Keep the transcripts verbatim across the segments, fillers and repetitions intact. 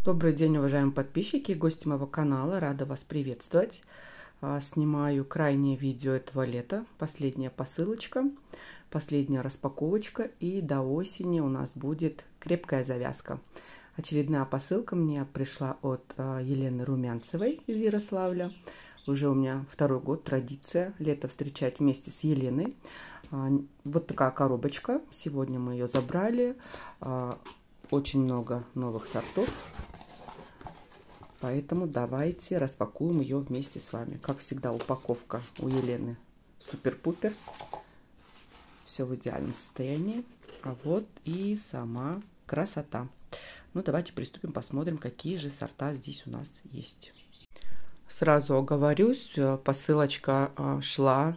Добрый день, уважаемые подписчики и гости моего канала. Рада вас приветствовать. Снимаю крайнее видео этого лета. Последняя посылочка, последняя распаковочка. И до осени у нас будет крепкая завязка. Очередная посылка мне пришла от Елены Румянцевой из Ярославля. Уже у меня второй год традиция лето встречать вместе с Еленой. Вот такая коробочка. Сегодня мы ее забрали. Очень много новых сортов. Поэтому давайте распакуем ее вместе с вами. Как всегда, упаковка у Елены супер-пупер. Все в идеальном состоянии. А вот и сама красота. Ну, давайте приступим, посмотрим, какие же сорта здесь у нас есть. Сразу оговорюсь, посылочка шла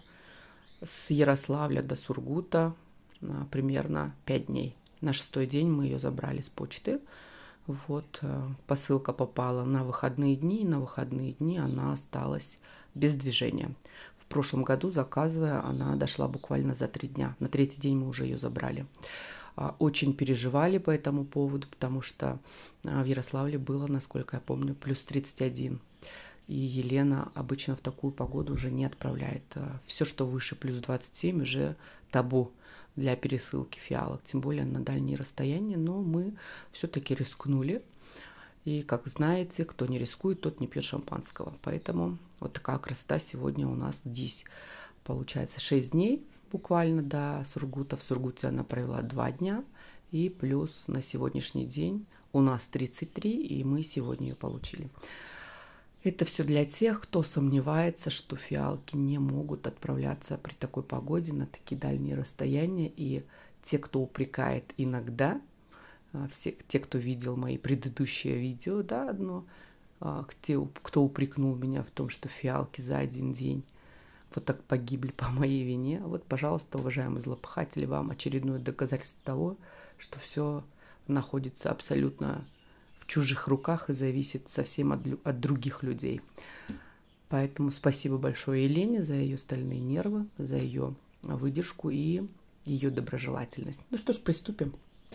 с Ярославля до Сургута примерно пять дней. На шестой день мы ее забрали с почты. Вот, посылка попала на выходные дни, и на выходные дни она осталась без движения. В прошлом году, заказывая, она дошла буквально за три дня. На третий день мы уже ее забрали. Очень переживали по этому поводу, потому что в Ярославле было, насколько я помню, плюс тридцать один. И Елена обычно в такую погоду уже не отправляет. Все, что выше плюс двадцать семь, уже табу для пересылки фиалок, тем более на дальние расстояния, но мы все-таки рискнули. И, как знаете, кто не рискует, тот не пьет шампанского. Поэтому вот такая красота сегодня у нас здесь. Получается шесть дней буквально до Сургута. В Сургуте она провела два дня. И плюс на сегодняшний день у нас тридцать три, и мы сегодня ее получили. Это все для тех, кто сомневается, что фиалки не могут отправляться при такой погоде на такие дальние расстояния. И те, кто упрекает иногда, все, те, кто видел мои предыдущие видео, да, одно, те, кто упрекнул меня в том, что фиалки за один день вот так погибли по моей вине. Вот, пожалуйста, уважаемые злопыхатели, вам очередное доказательство того, что все находится абсолютно в чужих руках и зависит совсем от, от других людей. Поэтому спасибо большое Елене за ее стальные нервы, за ее выдержку и ее доброжелательность. Ну что ж, приступим.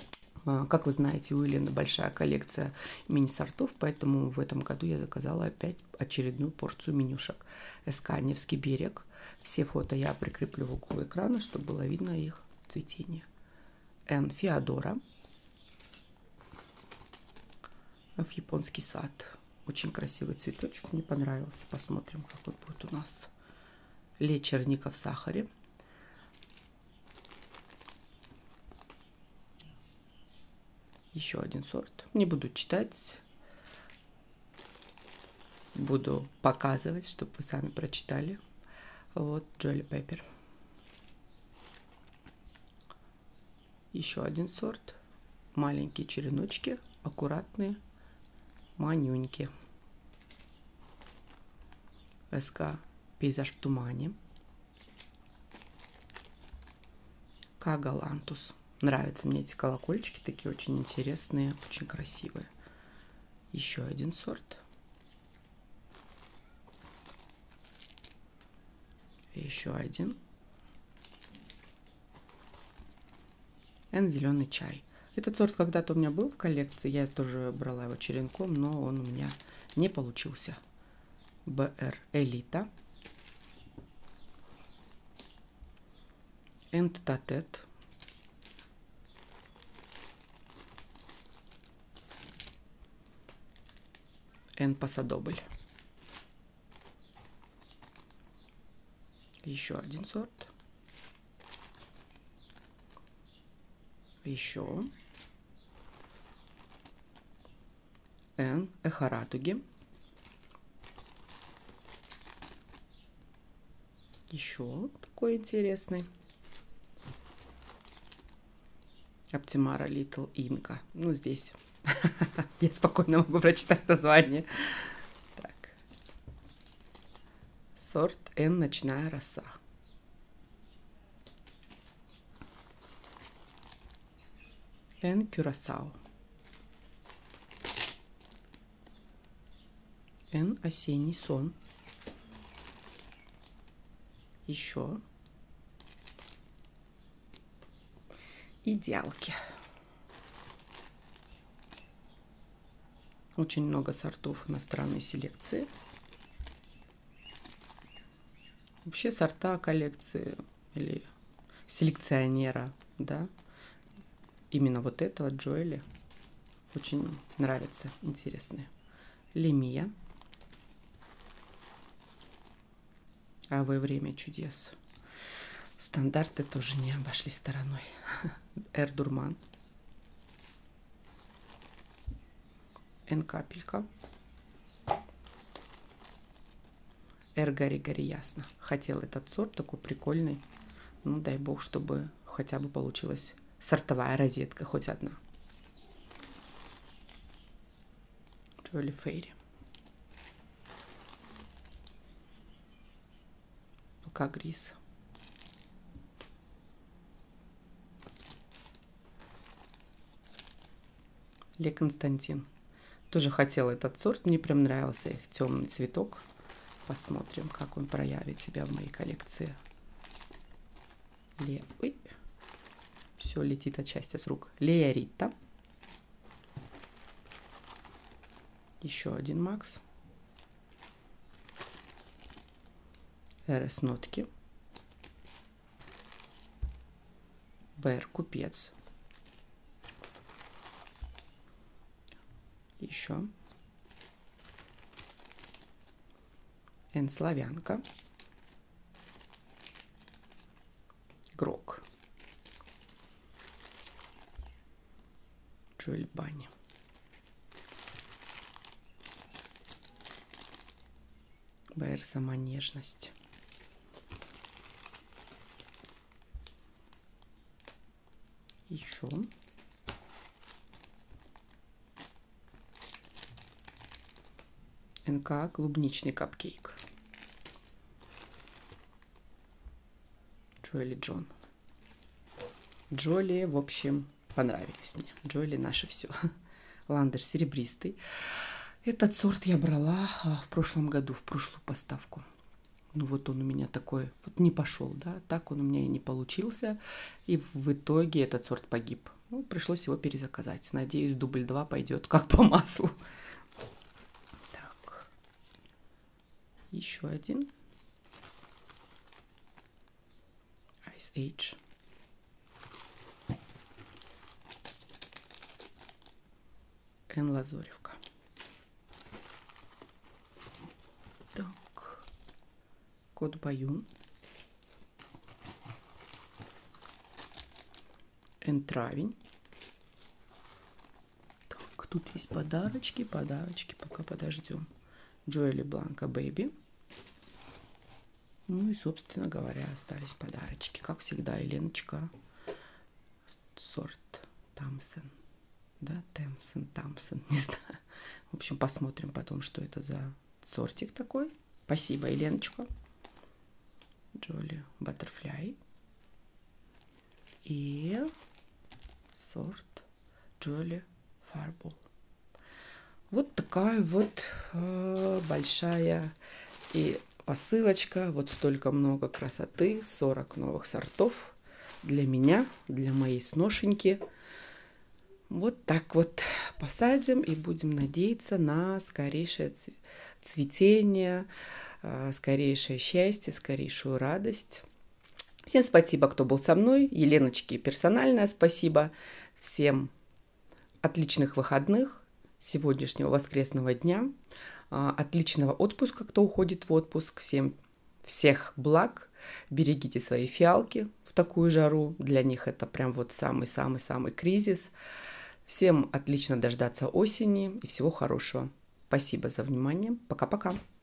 Как вы знаете, у Елены большая коллекция мини-сортов, поэтому в этом году я заказала опять очередную порцию менюшек. СК Невский берег. Все фото я прикреплю в углу экрана, чтобы было видно их цветение. Н. Феодора. В японский сад. Очень красивый цветочек, мне понравился. Посмотрим, какой будет у нас. Ле черника в сахаре. Еще один сорт. Не буду читать. Буду показывать, чтобы вы сами прочитали. Вот Джоли Пеппер. Еще один сорт. Маленькие череночки, аккуратные. Манюньки. СК Пейзаж в тумане. К. Галантус. Нравятся мне эти колокольчики, такие очень интересные, очень красивые. Еще один сорт. Еще один. Н. Зеленый чай. Этот сорт когда-то у меня был в коллекции, я тоже брала его черенком, но он у меня не получился. БР Элита. Н. Тет-а-тет. Н. Пасадобль. Еще один сорт. Еще. Н. Эхо радуги. Еще такой интересный. Оптимара Литл Инка. Ну, здесь я спокойно могу прочитать название. Так. Сорт Н. Ночная роса. Н. Кюрасао. Н. Осенний сон. Еще. Идеалки. Очень много сортов иностранной селекции. Вообще сорта коллекции или селекционера, да, именно вот этого Джоэли очень нравятся, интересные. Лемия. А во время чудес. Стандарты тоже не обошли стороной. Эрдурман. Н-капелька. Эр-гори-гори ясно. Хотел этот сорт такой прикольный. Ну, дай бог, чтобы хотя бы получилась сортовая розетка, хоть одна. Джоэли Фейри. Алкагрис. Ле Константин. Тоже хотела этот сорт. Мне прям нравился их темный цветок. Посмотрим, как он проявит себя в моей коллекции. Ле... Ой. Все летит от счастья с рук. Лея Рита. Еще один Макс. РС Нотки. БР Купец. Еще. Н Славянка. Грок. Джоэль Банни. БР Сама Нежность. Еще. НК Клубничный капкейк. Джоэли Джон. Джоли, в общем, понравились мне. Джоли наше все. Ландыш серебристый. Этот сорт я брала в прошлом году, в прошлую поставку. Ну вот он у меня такой, вот не пошел, да, так он у меня и не получился. И в итоге этот сорт погиб. Ну, пришлось его перезаказать. Надеюсь, дубль два пойдет как по маслу. Так. Еще один. Ice Age. Н Лазоревка. Так. Кот Баюн. Н Травень. Так, тут есть подарочки, подарочки, пока подождем. Джоэли Бланка Бэйби. Ну и, собственно говоря, остались подарочки. Как всегда, Еленочка. Сорт Тамсон. Да, Тэмсон, Тамсон, не знаю. В общем, посмотрим потом, что это за сортик такой. Спасибо, Еленочка. Джоли Баттерфляй. И сорт Джоли Фарбол. Вот такая вот э, большая и посылочка. Вот столько много красоты. сорок новых сортов для меня, для моей сношеньки. Вот так вот посадим и будем надеяться на скорейшее цветение, скорейшее счастье, скорейшую радость. Всем спасибо, кто был со мной. Еленочке персональное спасибо. Всем отличных выходных, сегодняшнего воскресного дня, отличного отпуска, кто уходит в отпуск. Всем всех благ. Берегите свои фиалки в такую жару. Для них это прям вот самый-самый-самый кризис. Всем отлично дождаться осени и всего хорошего. Спасибо за внимание. Пока-пока.